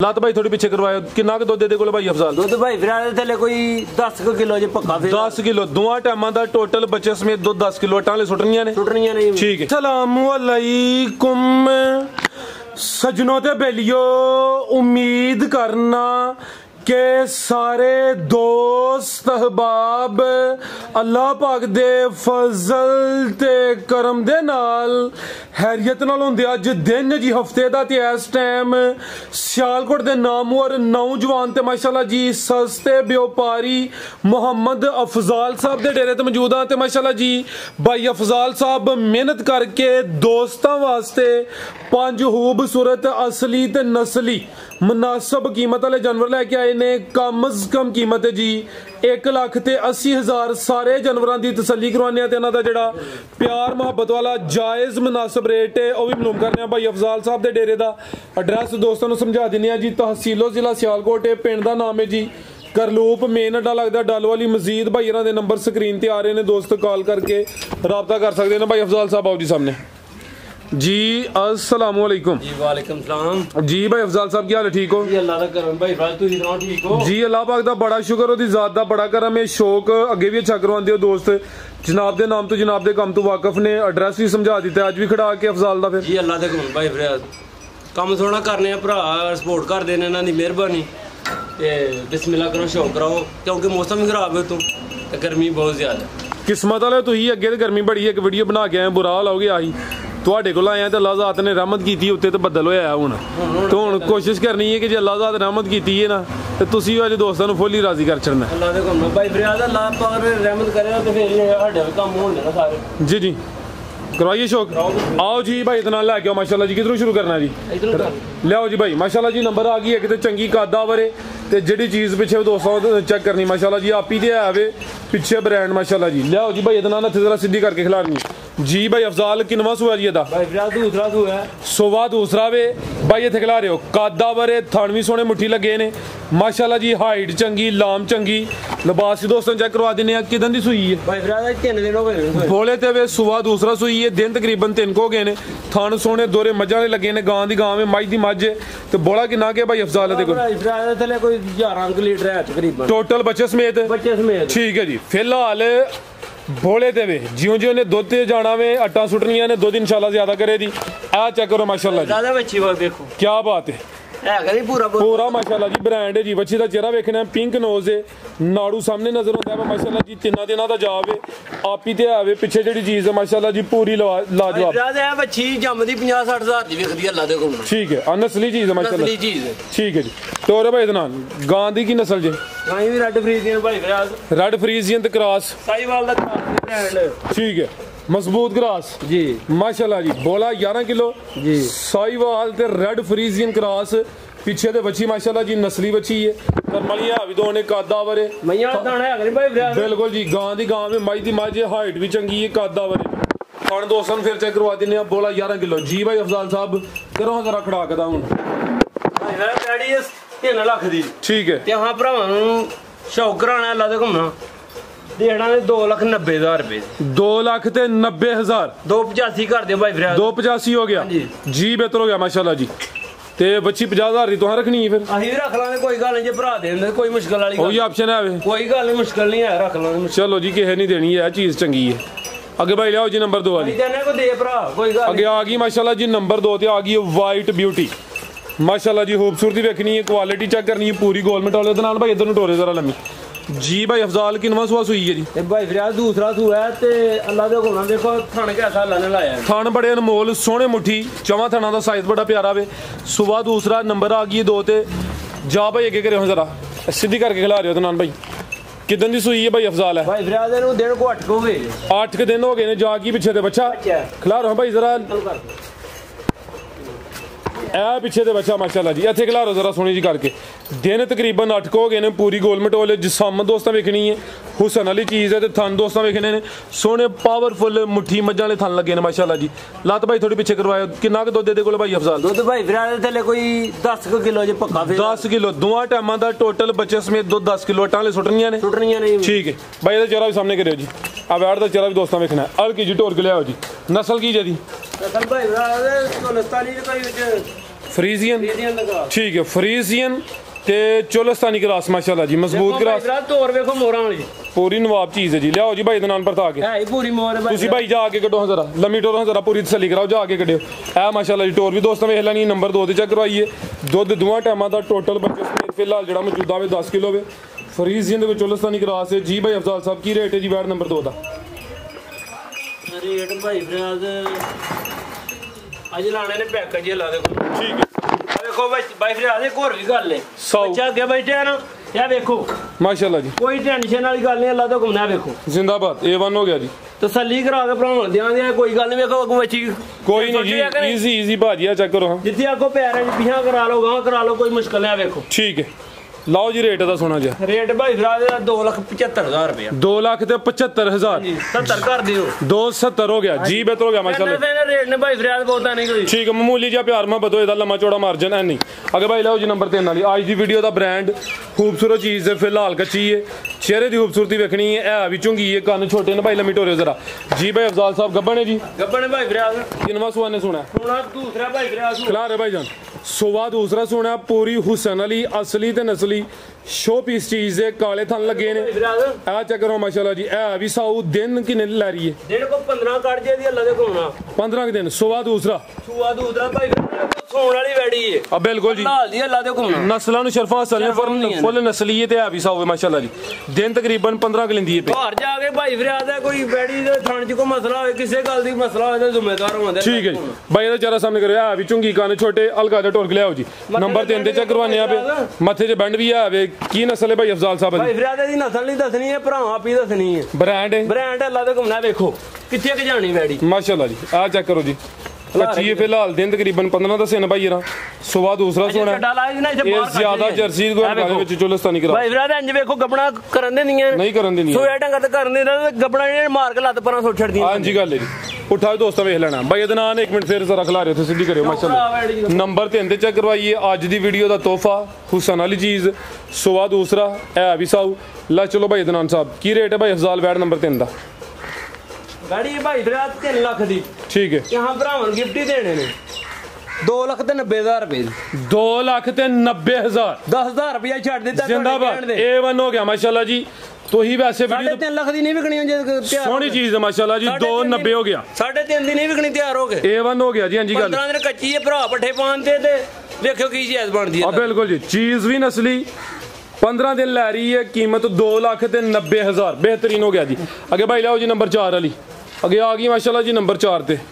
ਲੱਤ ਭਾਈ ਥੋੜੀ ਪਿੱਛੇ ਕਰਵਾਇਓ। ਕਿੰਨਾ ਕੁ ਦੁੱਧ ਦੇ ਕੋਲ ਭਾਈ ਅਫਜ਼ਾਲ? ਦੁੱਧ ਭਾਈ ਫਿਰਾ ਦੇ ਥੱਲੇ ਕੋਈ 10 ਕਿਲੋ ਜੇ ਪੱਕਾ। 10 ਕਿਲੋ ਦੋਵਾਂ ਟਾਈਮਾਂ ਦਾ ਟੋਟਲ ਬੱਚੇ ਸਮੇਤ ਦੁੱਧ 10 ਕਿਲੋ ਅਟਾਂ ਵਾਲੇ ਸੁੱਟਣੀਆਂ ਨੇ। ਠੀਕ ਹੈ। ਸਲਾਮੁ ਅਲੈकुम सजनों ते बेलियो, उम्मीद करना के सारे दोस्त अहबाब अल्लाह पाक दे फजल ते करम दे नाल हैरियत नाल हुंदे अज दिन जी हफ्ते दा ते इस टाइम सियालकोट दे नामवर नौजवान ते माशाल्लाह जी सस्ते व्यापारी मोहम्मद अफजाल साहब दे डेरे ते मौजूद हां। ते माशाल्लाह जी भाई अफजाल साहब मेहनत करके दोस्तां वास्ते 5 खूबसूरत असली ते नस्ली मुनासिब कीमत वाले जानवर लैके आए ने। कम अज कम कीमत है जी 1,80,000 सारे जानवरों की तसल्ली करवाने ते इन्हां दा जिहड़ा प्यार मुहब्बत वाला जायज़ मुनासिब रेट है वह भी मालूम करने भाई अफजाल साहब के डेरे का एड्रैस दोस्तों को समझा देने जी। तहसीलो जिला सियालकोट है, पिंड का नाम है जी करलूप, मेन अड्डा लगता डल वाली मस्जिद। भाई इन्हां दे नंबर स्क्रीन पर आ रहे हैं, दोस्त कॉल करके रब्ता कर सकते हैं। भाई अफजाल साहब आओ जी सामने जी। अस्सलाम वालेकुम। जी वालेकुम सलाम जी। भाई अफजाल साहब क्या हाल है? ठीक हो जी? अल्लाह दा करम भाई फाल तुसी सुनाओ ठीक हो जी? अल्लाह पाक दा बड़ा शुक्र, ओदी जात दा बड़ा करम है। शौक अगे भी अच्छा करवांदे हो दोस्त, जनाब दे नाम तो जनाब दे काम तो वाकफ ने, एड्रैस भी समझा दिता, अज भी खड़ा के अफजाल दा फिर जी। अल्लाह दे करम भाई फिर काम थोड़ा करने भरा सपोर्ट कर देने इन्हां दी मेहरबानी ते बिस्मिल्लाह करो शौक कराओ क्योंकि मौसम भी खराब है तो गर्मी बहुत ज्यादा। किस्मत वाले तुसीं अगे ते गर्मी बड़ी, एक वीडियो बना के आए बुरा हाल हो गया ही ਤੁਹਾਡੇ ਕੋਲ ਆਇਆ ਤੇ ਅੱਲਾਹ ਜ਼ਾਤ ਨੇ ਰਹਿਮਤ ਕੀਤੀ ਉੱਤੇ ਤੇ ਬੱਦਲ ਹੋਇਆ ਹੁਣ ਤੇ ਹੁਣ ਕੋਸ਼ਿਸ਼ ਕਰਨੀ ਹੈ ਕਿ ਜੇ ਅੱਲਾਹ ਜ਼ਾਤ ਰਹਿਮਤ ਕੀਤੀ ਹੈ ਨਾ ਤੇ ਤੁਸੀਂ ਅੱਜ ਦੋਸਤਾਂ ਨੂੰ ਫੁੱਲ ਹੀ ਰਾਜ਼ੀ ਕਰ ਛੱਡਣਾ। ਅੱਲਾਹ ਦੇ ਕੰਮ ਭਾਈ ਫਰਿਆਦ ਅੱਲਾਹ ਪਾਕ ਨੇ ਰਹਿਮਤ ਕਰਿਆ ਤੇ ਫਿਰ ਸਾਡੇ ਕੰਮ ਹੋਣ ਦੇਣਾ ਸਾਰੇ। जी जी करवाइए शौक। आओ जी भाई इतना लैके आओ माशाल्लाह जी। किधरों शुरू करना जी? लियाओ जी भाई माशाल्लाह जी। नंबर आ गई एक तो चंगी कादावर है ते जिहड़ी चीज़ पिछे दोस्तों चेक करनी माशाल्लाह जी आप ही दे आवे पिछे ब्रांड माशाल्लाह जी। लियाओ जी भाई इतना ना जरा सीधी करके खिलानी जी। भाई अफजाल किनवा सूआ जी एदा? भाई फिर दूसरा सूआ है। सुबह दूसरा वे भाई इत्थे खिला रहे हो कादावर है, थन भी सोहने मुट्ठी लगे ने माशाल्लाह जी। हाइट चंगी, लाम चंगी, लिबास दोस्तों चेक करवा देने। किदन दी सूई है? भाई फिर 3 दिन हो गए बोले ते वे सुबह दूसरा सूई है, दिन तकरीबन 3 हो गए ने। थन सोहने दोरे मज्जां दे लगे ने, गां दी गां है, मझ दी मझ है। ते बोला किन्ना के भाई अफजाल दे कोल? भाई फिर थले कोई 11 लीटर है तकरीबन टोटल बच्चे समेत। ठीक है जी। फिलहाल भोले ते वे जियों जियों ने दुध ते जाना वे अट्टा सुटनियां ने दुध इंशाल्लाह ज्यादा करे दी। आ चेक करो माशाल्लाह जी ज्यादा बच्ची वो देखो क्या बात है पूरा माशाल्लाह जी ब्रांड है जी। बच्ची का चेहरा वेखना है, पिंक नोज है, नाड़ू सामने नजर आता है माशाल्लाह जी। 3 दिनों का जाब है आप ही ते आवे पिछे जिहड़ी चीज है माशाल्लाह जी पूरी लाजवाब है। बच्ची जमदी 50-60 हज़ार दी वेखदी अल्लाह दे कोल। ठीक है नस्ली चीज है माशाल्लाह, नस्ली चीज है। ठीक है जी। तो रे भाई इतना गां दी की नस्ल जे? गां भी रेड फ्रीजियन भाई फिर रेड फ्रीजियन ते क्रॉस साहिवाल दा ब्रांड। ठीक है मजबूत क्रॉस जी माशाल्लाह जी। बोला 11 किलो जी। साहिवाल ते रेड फ्रीजियन क्रॉस पीछे ते बच्ची माशाल्लाह जी नस्ली बच्ची है। करमलियां भी दोने कादावर है मैया दाना है भाई बिल्कुल जी। गां दी गां में मझ दी मझ हाइट भी चंगी है, कादावर है। खान दोस्तों फिर चेक करवा देने आप। बोला 11 किलो जी। भाई अफजाल साहब करो जरा खड़ा के हुन भाई 3 लाख दी। ठीक है। ते हां भरावां नूं शौक कराना अल्लाह दे घुमना देना ने 2,90,000 रुपए। 2,90,000 285 कर दे भाई फिर 285 हो गया जी। बेहतर हो गया माशाल्लाह जी। ते बच्ची 50,000 दी तुहां रखनी है फिर? अहीं भी रख लांगे कोई गल नहीं जे भरा देंदे कोई मुश्किल वाली कोई ऑप्शन है कोई गल नहीं मुश्किल नहीं है रख लांगे। चलो जी किसे नहीं देनी है चीज चंगी है। आगे भाई लियाओ जी नंबर 2 वाली। देने को दे भरा कोई गल आगे आ गई माशाल्लाह जी नंबर 2 ते आ गई वाइट ब्यूटी माशाल्लाह जी। खूबसूरती देखनी है, क्वालिटी चेक करनी है पूरी गोलमेट वाले नाल। भाई इधर टोरे जरा लम्मी जी। भाई अफजाल किनवा सुआ सुई है जी? भाई फिर दूसरा सुआ है ते अल्लाह दे हुक्म देखो थान कैसा अल्लाह ने लाया है। थान बड़े अनमोल सोहने मुट्ठी चवा थाना का साइज बड़ा प्यारा वे। सुबह दूसरा नंबर आ गई 2 ते जा भाई अगे करे जरा सीधी करके खिला रहे हो तो नान भाई। किदन दी सुई है भाई अफजाल है? भाई फिर दिन को 8 हो गए 8 के दिन हो गए ने। जागी पीछे ते बच्चा खिला रहा भाई जरा ए पिछे ते बच्चा माशाल्लाह जी। इत्थे खिला रहा जरा सोनी जी करके। दिन तकरीबन 8 हो गए ने। पूरी गोलमेट वाले जिसम दोस्तां वेखनी है, हुसन वाली चीज़ है। तो थन दोस्तां वेखने ने सोहने पावरफुल मुट्ठी मज्जां वाले थन लगे ने माशाल्लाह जी। लत्त भाई थोड़ी पिछे करवाओ। किन्ना क दुध दे कोल भाई अफजाल? दुध भाई फिर थले कोई 10 किलो जे पक्का 10 किलो दोवां टाइमां दा टोटल बच्चे समेत दुध 10 किलो अट्टां वाले सुटनियां ने। ठीक है भाई इहदा चेहरा भी सामने करियो जी। आ बैठ दा चेहरा भी दोस्तां वेखना है। हल्की जी ढोल के लियाओ जी। नस्ल की जी? नस्ल भाई फ्रीजियन ठीक है फ्रीजियन ते चोलस्तानी क्रास माशाल्लाह जी मजबूत क्रास तोर वेखो मोरा वाली पूरी नवाब चीज है जी लियाओ जी भाई दे नाम पर था के है पूरी मोर है तुसी भाई जा के कटो जरा लम्मी टोर जरा पूरी तसल्ली कराओ जा के कटियो ए माशाल्लाह जी टोर भी दोस्तों वेख लैनी नंबर 2 ते चेक करवाइए दुध दोवां टाइमां दा टोटल बच्चे समेत फिलहाल जेड़ा मौजूदा वे 10 किलो वे फ्रीजियन दे विच चोलस्तानी क्रास है जी भाई अफजाल साहब की रेट है जी वैट नंबर 2 दा रेट भाई फिराज आज लाने ने पैकेज ला दे ठीक है देखो भाई फिराज एक और भी गल है बच्चा अगे बैठे है ना या देखो माशाल्लाह जी कोई टेंशन वाली गल नहीं अल्लाह तो घूमना देखो जिंदाबाद A1 हो गया जी तसल्ली करा के भरावन दिया कोई गल नहीं देखो अगो बच्ची कोई नहीं जी इजी इजी भाजी चेक करो जिथे अगो पैर पिछा करा लो गां करा लो कोई मुश्किल है देखो ठीक है लाओ जी रेट दा सोना जी रेट भाई फिराज 2,75,000 रुपया 2,75,000 70 कर दियो 270 हो गया जी बेहतर हो गया माशाल्लाह रेट ने भाई फिराज बहुत नहीं कोई ठीक है मामूली जिहा प्यार मोहब्बत होए दा लम्मा चौड़ा मार्जिन है नहीं अगर भाई लाओ जी नंबर 3 वाली आज दी वीडियो दा ब्रांड खूबसूरत चीज है फिलहाल कच्ची है चेहरे दी खूबसूरती देखनी है भी चुंगी है कान छोटे ने भाई लम्मी टोरे जरा जी भाई अफजाल साहब गब्बन है जी गब्बन है भाई फिराज किनवा सुआ ने सुना दूसरा भाई फिराज खिला रहे भाई जान सुवा दूसरा सुना पूरी हुसैन अली असली ते नस्ली शो पीस चीज है काले थन लगे ने आ चेक करो माशाल्लाह जी ए भी साऊ दिन किने ला रही है दिन को 15 काट जे दी अल्लाह दे घूमना 15 के दिन सुवा दूसरा भाई सोन वाली बैठी है अब बिल्कुल जी लाल दी अल्लाह दे घूमना नस्लां नु शरफा असल ने फुल नस्लीयत है भी साऊ माशाल्लाह जी दिन तकरीबन 15 के लेंदी है घर जाके भाई फिराद है कोई बैठी दे थान च को मसला होए किसी गल दी मसला होए तो जिम्मेदार होंदे ठीक है जी भाई दा चेहरा सामने करो आ भी चुंगी कान छोटे अलगा दे टोर के ले आओ जी नंबर 3 ते चेक करवाने आ पे मथे च बैंड भी है वे की नस्ल है भाई अफजाल साहब भाई फिराद दी नस्ल नहीं दसनी है भरा आप ही दसनी है ब्रांड अल्लाह दे घूमना देखो किथे के जानी बैठी माशाल्लाह जी आ चेक करो जी कच्ची है फिलहाल दिन तकरीबन 15 दस है भाई सुबह दूसरा सोना ये ज्यादा जर्सी काले विच चोलस्तानी करा भाई फिराद इंज देखो गबना करन दे नहीं करन दे सोया ढंग ते करन दे गबना ने मार के लत परा सो छड़ दी हां जी गल है जी उठाओ दोस्तों वेख लेना भाई इहदा नाम 1 मिनट फिर जरा खिला रहे थे सीधी करियो माशाल्लाह नंबर 3 ते चेक करवाइए आज दी वीडियो दा तोहफा हुसैन वाली चीज सुबह दूसरा है भी साऊ ला चलो भाई इदनान साहब की रेट है भाई अफजाल वैट नंबर 3 दा गाड़ी भाई फिराद 3 लाख दी ठीक है यहां भरावन गिफ्ट ही देने ने 2,90,000 रुपए 2,90,000 10,000 रुपया छड़ देता जिंदाबाद A1 हो गया माशाल्लाह जी तो ही वैसे वीडियो 3 लाख दी नहीं बिकनी तैयार सोहनी चीज है माशाल्लाह जी 290 हो गया 3.5 दी नहीं बिकनी तैयार हो गए A1 हो गया जी हां जी गल 15 दिन कच्ची है भरा पट्ठे पानते ते देखो की चीज बनदी है बिल्कुल जी चीज भी नस्ली 15 दिन लै रही है कीमत 2,90,000 बेहतरीन हो गया जी अगे भाई लाओ जी नंबर 4 वाली अगे आ गई माशाल्लाह जी नंबर 4 ते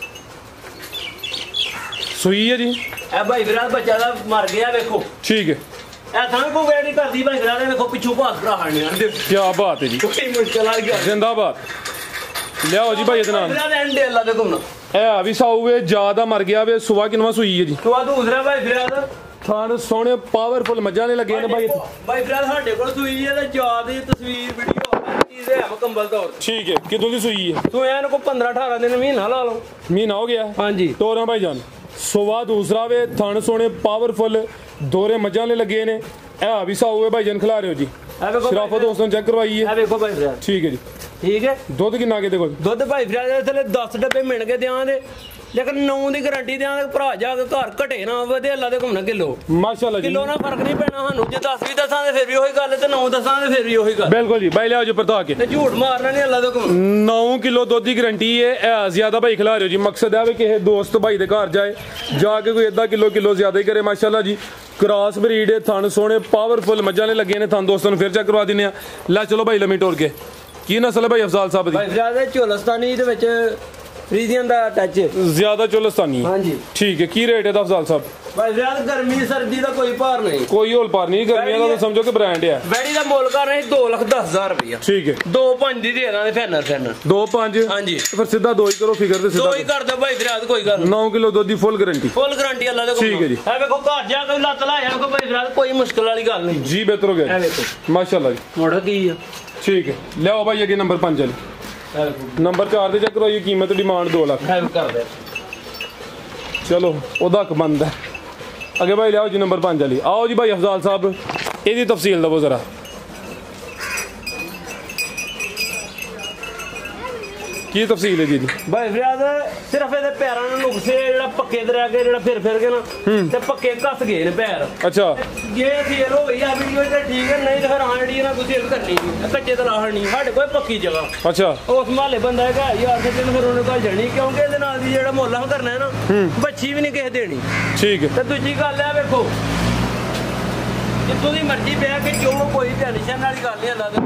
सुई है जी ए भाई फिराद बच्चा दा मर गया देखो ठीक है ए थां को वेड़ी करदी भाई फिराद देखो पिछू भाग भरा हने आंदे क्या बात है जी कोई मुश्किल आ गया जिंदाबाद लियाओ जी भाई इतना फिराद एंडे अल्लाह देखो ना ए अभी साऊ वे ज्यादा मर गया वे सुबह किनवा सुई है जी सुबह दूसरा भाई फिराद थान सोने पावरफुल मजा ने लगे ना भाई फिराद साडे कोल सुई है ते याद दी तस्वीर वीडियो चीज है मुकम्मल तौर ठीक है कितों दी सुई है तो यार को 15-18 दिन महीना ला लो महीना हो गया हां जी तो ना भाई जान सुबह दूसरा वे थान सोने पावरफुल दोरे मजा ने लगे ने ए अभी साऊ वे भाई जान खिला रहे हो जी शराफत दोस्तों चेक करवाइए ए देखो भाई फिराद ठीक है जी ठीक है दुध कितना के देखो दुध भाई फिराद थले 10 डब्बे मिल के दियां दे लेकिन 9 ਦੀ ਗਾਰੰਟੀ ਦੇਾਂਗੇ ਭਰਾ ਜਾ ਕੇ ਘਰ ਘਟੇ ਨਾ ਵਧੇ ਅੱਲਾ ਦੇ ਘੁੰਮਣਾ ਕਿਲੋ ਮਾਸ਼ਾਅੱਲਾ ਜੀ ਕਿਲੋ ਨਾਲ ਫਰਕ ਨਹੀਂ ਪੈਣਾ ਸਾਨੂੰ ਜੇ 10 ਵੀ ਦੱਸਾਂ ਤੇ ਫਿਰ ਵੀ ਉਹੀ ਗੱਲ ਤੇ 9 ਦੱਸਾਂ ਤੇ ਫਿਰ ਵੀ ਉਹੀ ਗੱਲ ਬਿਲਕੁਲ ਜੀ ਬਾਈ ਲਿਆਓ ਜੀ ਪਰਤਾ ਕੇ ਤੇ ਝੂਠ ਮਾਰਨਾ ਨਹੀਂ ਅੱਲਾ ਦੇ ਘੁੰਮਣਾ 9 ਕਿਲੋ ਦੁੱਧ ਦੀ ਗਾਰੰਟੀ ਹੈ ਜ਼ਿਆਦਾ ਭਾਈ ਖਿਲਾ ਰਹੇ ਹੋ ਜੀ ਮਕਸਦ ਹੈ ਵੀ ਕਿਸੇ ਦੋਸਤ ਭਾਈ ਦੇ ਘਰ ਜਾਏ ਜਾ ਕੇ ਕੋਈ ਅੱਧਾ ਕਿਲੋ ਜ਼ਿਆਦਾ ਹੀ ਕਰੇ ਮਾਸ਼ਾਅੱਲਾ ਜੀ ਕ੍ਰਾਸ ਬਰੀਡ ਥਣ ਸੋਹਣੇ ਪਾਵਰਫੁਲ ਮੱਝਾਂ ਨੇ ਲੱਗੇ ਨੇ ਥਣ ਦੋਸਤਾਂ ਨੂੰ ਫਿਰ ਚੈੱਕ ਕਰਵਾ ਦਿੰਨੇ ਆ ਲੈ ਚਲੋ ਭਾਈ ਲੰਮੀ ਟੋਰ ਕੇ ਕੀ ਨਸਲ ਹੈ ਭਾਈ ਅਫਜ਼ਾਲ ਸਾਹਿਬ ਦੀ ਭਾਈ ਜ਼ਿਆਦਾ ਝੋਲਸਤਾਨੀ ਦੇ ਵਿੱਚ फ्रीजियन दा टच ज्यादा चोलस्तानी हां जी ठीक है की रेट है अफजाल साहब भाई ज्यादा गर्मी सर्दी दा कोई पार नहीं कोई होल पार नहीं गर्मियां दा तो समझो कि ब्रांड है बैडी दा मोल कर रहे 2,10,000 रुपया ठीक है 2.5 दी दे दां फैनर 2.5 हां जी फिर सीधा 2 ही करो फिगर ते सीधा 2 ही कर दो भाई फिराद कोई गल 9 किलो दूध दी फुल गारंटी अल्लाह दे को ठीक है जी ए देखो घर जा के लत लाया को भाई फिराद कोई मुश्किल वाली गल नहीं जी बेहतर हो गया ए देखो माशाल्लाह जी मोड़ा की है ठीक है ले आओ भाई अगे नंबर 5 वाली नंबर 4 चेक करो ये कीमत डिमांड 2 लाख कर दे चलो ओदा हक बंद है अगे भाई लियाओ जी नंबर 5 वाली आओ जी भाई अफजाल साहब ਇਹਦੀ तफसील दवो जरा ਕੀ ਤਫਸੀਲ ਹੈ ਜੀ ਭਾਈ ਫਰਿਆਦ ਸਿਰਫ ਇਹਦੇ ਪੈਰਾਂ ਨੂੰ ਨੁਕਸੇ ਜਿਹੜਾ ਪੱਕੇ ਤੇ ਰਹਿ ਕੇ ਜਿਹੜਾ ਫਿਰ ਕੇ ਨਾ ਤੇ ਪੱਕੇ ਘਸ ਗਏ ਨੇ ਪੈਰ। ਅੱਛਾ ਜੇ ਸੇਲ ਹੋ ਗਈ ਆ ਵੀਡੀਓ ਤੇ ਠੀਕ ਹੈ, ਨਹੀਂ ਤਾਂ ਫਿਰ ਹਾਂ ਜਿਹੜੀ ਨਾ ਤੁਸੀਂ ਸੇਲ ਕਰਨੀ ਨਹੀਂ, ਕੱਚੇ ਤੇ ਲਾਹਣ ਨਹੀਂ ਸਾਡੇ ਕੋਲ ਪੱਕੀ ਜਗ੍ਹਾ। ਅੱਛਾ ਉਸ ਮਹੱਲੇ ਬੰਦਾ ਹੈਗਾ ਯਾਰ ਤੇ ਫਿਰ ਉਹਨੇ ਘਰ ਜਾਣੀ, ਕਿਉਂਕਿ ਇਹਦੇ ਨਾਲ ਦੀ ਜਿਹੜਾ ਮੁੱਲ ਕਰਨਾ ਹੈ ਨਾ ਬੱਚੀ ਵੀ ਨਹੀਂ ਕਿਸੇ ਦੇਣੀ। ਠੀਕ ਹੈ। ਤੇ ਦੂਜੀ ਗੱਲ ਹੈ ਵੇਖੋ ਜਿੱਥੋਂ ਦੀ ਮਰਜ਼ੀ ਬਹਿ ਕੇ ਜੋ ਕੋਈ ਟੈਨਸ਼ਨ ਵਾਲੀ ਗੱਲ ਨਹੀਂ ਅੱਲਾ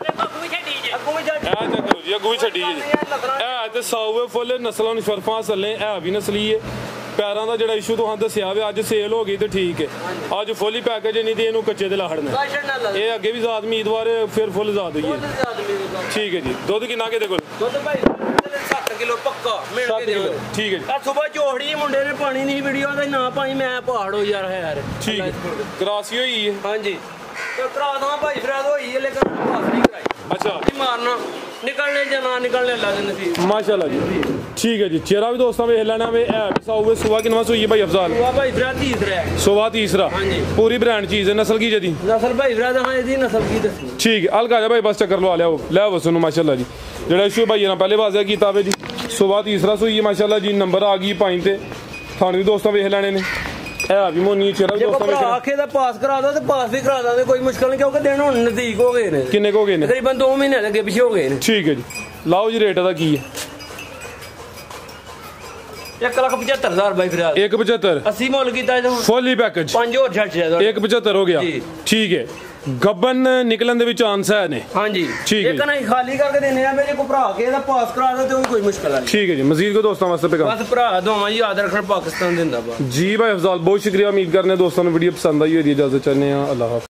ਅੱਗੂ ਵੀ ਛੱਡੀ ਜੀ ਹੈ ਤੇ ਸਾਊ ਫੁੱਲ ਨਸਲਾਂ ਨੂੰ ਸ਼ਰਫਾਂ ਸੱਲੇ ਹੈ ਵੀ ਨਸਲੀ ਹੈ। ਪੈਰਾਂ ਦਾ ਜਿਹੜਾ ਇਸ਼ੂ ਤੁਹਾਨੂੰ ਦੱਸਿਆ ਵੇ ਅੱਜ ਸੇਲ ਹੋ ਗਈ ਤੇ ਠੀਕ ਹੈ, ਅੱਜ ਫੁੱਲ ਹੀ ਪੈਕੇਜ ਨਹੀਂ ਤੇ ਇਹਨੂੰ ਕੱਚੇ ਤੇ ਲਾੜਨਾ। ਇਹ ਅੱਗੇ ਵੀ ਜ਼ਾਤ ਉਮੀਦਵਾਰ ਫਿਰ ਫੁੱਲ ਜ਼ਾਤ ਹੋਈ ਹੈ। ਠੀਕ ਹੈ ਜੀ। ਦੁੱਧ ਕਿੰਨਾ ਕਿਤੇ ਕੋਲ? ਦੁੱਧ ਭਾਈ 7 ਕਿਲੋ ਪੱਕਾ ਮਿਲ ਕੇ ਦੇਵਾਂਗੇ। ਠੀਕ ਹੈ ਜੀ। ਆ ਸਵੇਰ ਝੋੜੀ ਮੁੰਡੇ ਨੇ ਪਾਣੀ ਨਹੀਂ ਵੀਡੀਓ ਦਾ ਨਾ ਪਾਈ ਮੈਂ ਪਹਾੜੋ ਯਾਰ ਠੀਕ ਹੈ। ਕਰਾਸੀ ਹੋਈ ਹੈ? ਹਾਂਜੀ ਤੇ ਕਰਾ ਦਵਾਂ ਭਾਈ ਫਰਿਆਦ ਹੋਈ ਹੈ ਲੇਕਿਨ ਪਾਸ ਨਹੀਂ ਕਰਾਈ। ਅੱਛਾ ਨਹੀਂ ਮਾਰਨਾ ਨਿਕਲਣੇ ਜਾਂ ਨਾ ਨਿਕਲਣੇ ਅੱਲਾ ਦੇ ਨਸੀਬ। ਮਾਸ਼ਾਅੱਲਾ ਜੀ। ਠੀਕ ਹੈ ਜੀ। ਚਿਹਰਾ ਵੀ ਦੋਸਤਾਂ ਵੇਖ ਲੈਣਾ ਵੇ ਹੈ ਵੀ ਸਾਊ ਸੁਬਾ ਕਿੰਨਾ ਸੋਈ ਹੈ ਭਾਈ ਅਫਜ਼ਾਲ? ਸੁਬਾ ਭਾਈ ਫਰਿਆਦ ਤੀਸਰਾ ਹੈ। ਸੁਬਾ ਤੀਸਰਾ। ਹਾਂਜੀ ਪੂਰੀ ਬ੍ਰਾਂਡ ਚੀਜ਼ ਹੈ। ਨਸਲ ਕੀ ਜਦੀ? ਨਸਲ ਭਾਈ ਫਰਿਆਦ ਹਾਂ ਇਹਦੀ ਨਸਲ ਕੀ ਦੱਸੀ? ਠੀਕ ਹੈ। ਹਲਕਾ ਜਾ ਭਾਈ ਬਸ ਚੱਕਰ ਲਵਾ ਲਿਆਓ ਲੈ ਆਵੋ ਸੁਣੋ ਮਾਸ਼ਾਅੱਲਾ ਜੀ। ਜਿਹੜਾ ਇਸ਼ੂ ਭਾਈ ਨੇ ਪਹਿਲੇ ਵਾਜ਼ਿਆ ਕੀਤਾ ਵੇ ਜੀ ਸੁਬਾ ਤੀਸਰਾ ਸੋਈ ਹੈ ਮਾਸ਼ਾਅੱਲਾ ਜੀ। ਨੰਬਰ ਆ ਗਈ ਪਾਈਂ ਤੇ ਥਾਣੇ ਵੀ ਦੋਸਤਾਂ ਵੇਖ ਲੈਣੇ ਨੇ। ਹੈ ਵੀ ਮੋਨੀ ਚਿਹਰਾ ਵੀ ਦੋਸਤਾਂ ਵੇਖ ਆਖੇ ਦਾ ਪਾਸ ਕਰਾ ਦੋ ਤੇ ਪਾਸ ਵੀ ਕਰਾ ਦਾਂਗੇ ਕੋਈ ਮੁਸ਼ਕਲ ਨਹੀਂ, ਕਿਉਂਕਿ ਦਿਨ ਹੁਣ ਨਜ਼ਦੀਕ ਹੋ ਗਏ ਨੇ। ਕਿੰਨੇ ਹੋ ਗਏ ਨੇ? ਤਕਰੀਬਨ 2 ਮਹੀਨੇ ਦੇ ਅੱਗੇ ਪਿੱਛੇ ਹੋ ਗਏ ਨੇ। ਠੀਕ ਹੈ ਜੀ। ਲਾਓ ਜੀ ਰੇਟ ਦਾ ਕੀ ਹੈ? 1,75,000 ਬਾਈ ਫਰਿਆਦ। 1,75 80 ਮੁੱਲ ਕੀਤਾ ਇਹਦਾ ਫੁੱਲ ਹੀ ਪੈਕੇਜ 5 ਹੋਰ ਛੱਡ ਜਾਦਾ 1,75 ਹੋ ਗਿਆ। ਠੀਕ ਹੈ। ਗੱਬਨ ਨਿਕਲਣ ਦੇ ਵਿੱਚ ਚਾਂਸ ਹੈ ਨੇ? ਹਾਂਜੀ ਠੀਕ ਹੈ। ਇੱਕ ਨਾ ਖਾਲੀ ਕਰਕੇ ਦੇਣੇ ਆ ਮੇਰੇ ਕੋ ਭਰਾ ਕੇ ਇਹਦਾ ਪਾਸ ਕਰਾ ਦੋ ਤੇ ਕੋਈ ਮੁਸ਼ਕਲ ਨਹੀਂ। ਠੀਕ ਹੈ ਜੀ। ਮਜ਼ੀਦ ਕੋ ਦੋਸਤਾਂ ਵਾਸਤੇ ਪੈਗਾ ਬਸ ਭਰਾ ਦੋਵਾਂ ਜੀ ਯਾਦ ਰੱਖਣ ਪਾਕਿਸਤਾਨ ਦਿੰਦਾ ਬਾ। ਜੀ ਭਾਈ ਅਫਜ਼ਾਲ ਬਹੁਤ ਸ਼ੁਕਰੀਆ। ਉਮੀਦ ਕਰਨੇ ਦੋਸਤਾਂ ਨੂੰ ਵੀਡੀਓ ਪਸੰਦ ਆਈ ਹੋਈ। ਇਜਾਜ਼ਤ ਚਾਹੁੰਦੇ ਆ। ਅੱਲਾਹ ਹਾਫਿਜ਼।